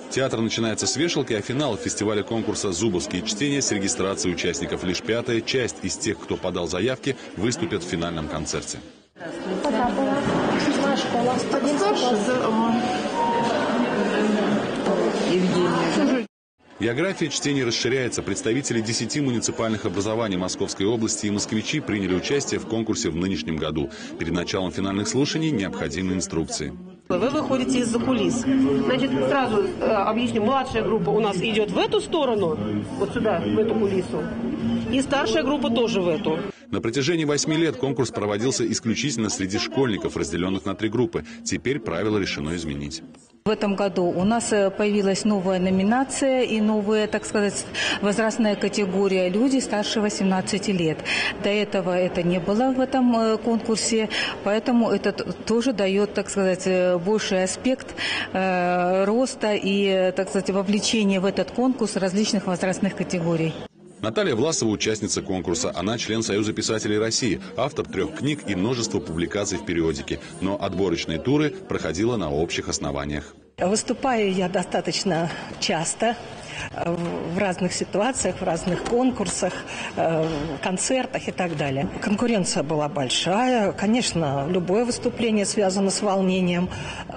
Театр начинается с вешалки, а финал фестиваля конкурса «Зубовские чтения» с регистрацией участников. Лишь 5-я часть из тех, кто подал заявки, выступят в финальном концерте. География чтений расширяется. Представители 10 муниципальных образований Московской области и москвичи приняли участие в конкурсе в нынешнем году. Перед началом финальных слушаний необходимы инструкции. Вы выходите из-за кулис. Значит, сразу объясню. Младшая группа у нас идет в эту сторону, вот сюда, в эту кулису. И старшая группа тоже в эту. На протяжении 8 лет конкурс проводился исключительно среди школьников, разделенных на 3 группы. Теперь правила решено изменить. В этом году у нас появилась новая номинация и новая, так сказать, возрастная категория люди старше 18 лет. До этого это не было в этом конкурсе, поэтому это тоже дает, так сказать, больший аспект роста и, так сказать, вовлечения в этот конкурс различных возрастных категорий. Наталья Власова – участница конкурса. Она член Союза писателей России, автор 3 книг и множества публикаций в периодике. Но отборочные туры проходила на общих основаниях. Выступаю я достаточно часто в разных ситуациях, в разных конкурсах, концертах и так далее. Конкуренция была большая. Конечно, любое выступление связано с волнением.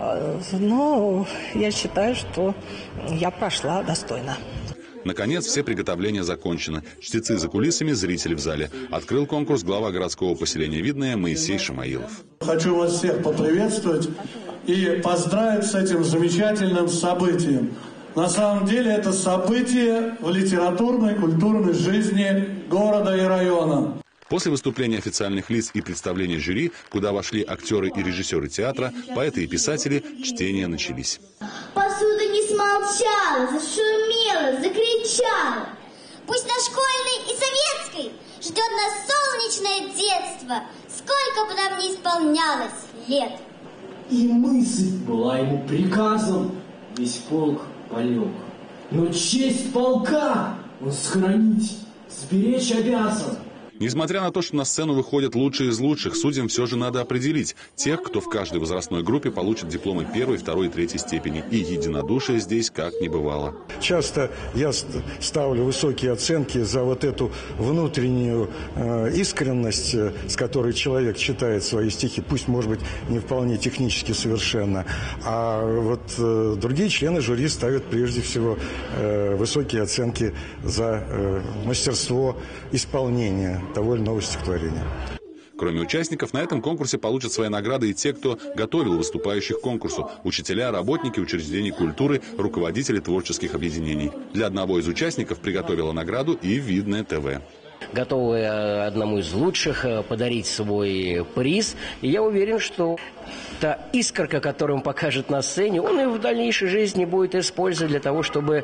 Но я считаю, что я прошла достойно. Наконец, все приготовления закончены. Чтецы за кулисами, зрители в зале. Открыл конкурс глава городского поселения Видное Моисей Шамаилов. Хочу вас всех поприветствовать и поздравить с этим замечательным событием. На самом деле это событие в литературной, культурной жизни города и района. После выступления официальных лиц и представления жюри, куда вошли актеры и режиссеры театра, поэты и писатели, чтения начались. Посуда не смолчала, зашумела, закричала. Пусть на школьной и советской ждет нас солнечное детство, сколько бы нам ни исполнялось лет. И мысль была ему приказом, весь полк полег. Но честь полка он сохранить, сберечь обязан. Несмотря на то, что на сцену выходят лучшие из лучших, судьям все же надо определить тех, кто в каждой возрастной группе получит дипломы 1, 2 и 3 степени. И единодушие здесь как не бывало. Часто я ставлю высокие оценки за вот эту внутреннюю искренность, с которой человек читает свои стихи, пусть, может быть, не вполне технически совершенно. А вот другие члены жюри ставят прежде всего высокие оценки за мастерство исполнения того или иного стихотворения. Кроме участников, на этом конкурсе получат свои награды и те, кто готовил выступающих к конкурсу. Учителя, работники учреждений культуры, руководители творческих объединений. Для одного из участников приготовила награду и Видное ТВ. Готовы одному из лучших подарить свой приз. И я уверен, что та искорка, которую он покажет на сцене, он и в дальнейшей жизни будет использовать для того, чтобы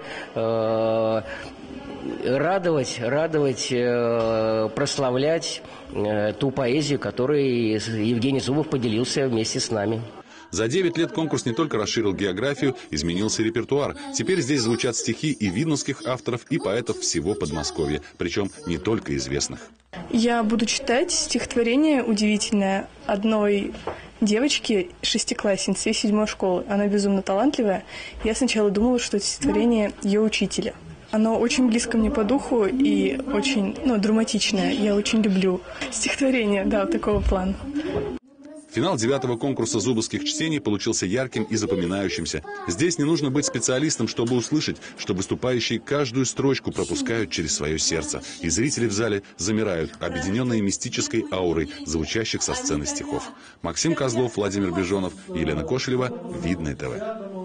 радовать, прославлять ту поэзию, которой Евгений Зубов поделился вместе с нами. За 9 лет конкурс не только расширил географию, изменился репертуар. Теперь здесь звучат стихи и видновских авторов, и поэтов всего Подмосковья, причем не только известных. Я буду читать стихотворение удивительное одной девочки, 6-классницы из 7-й школы. Она безумно талантливая. Я сначала думала, что это стихотворение ее учителя. Оно очень близко мне по духу и очень, драматичное. Я очень люблю стихотворение, вот такого плана. Финал 9-го конкурса зубовских чтений получился ярким и запоминающимся. Здесь не нужно быть специалистом, чтобы услышать, что выступающие каждую строчку пропускают через свое сердце. И зрители в зале замирают, объединенные мистической аурой звучащих со сцены стихов. Максим Козлов, Владимир Бежонов, Елена Кошелева, Видное ТВ.